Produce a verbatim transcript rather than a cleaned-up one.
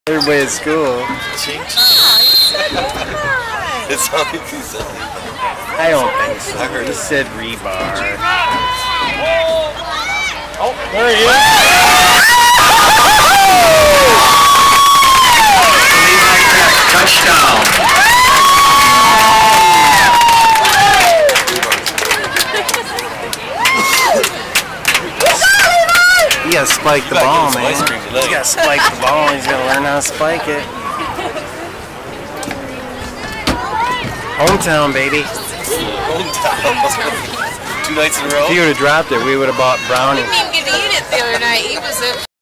Everybody at school. Chink. It's all he said. I don't think so. I heard he it. said rebar. Oh, there he is. Levi Tech, touchdown. You gotta spike the You ball, gotta man. give him some ice cream tonight. You gotta spike the ball. He's gotta learn how to spike it. Hometown, baby. Hometown. Two nights in a row. If he would have dropped it, we would have bought brownies. I didn't even get to eat it the other night. He was a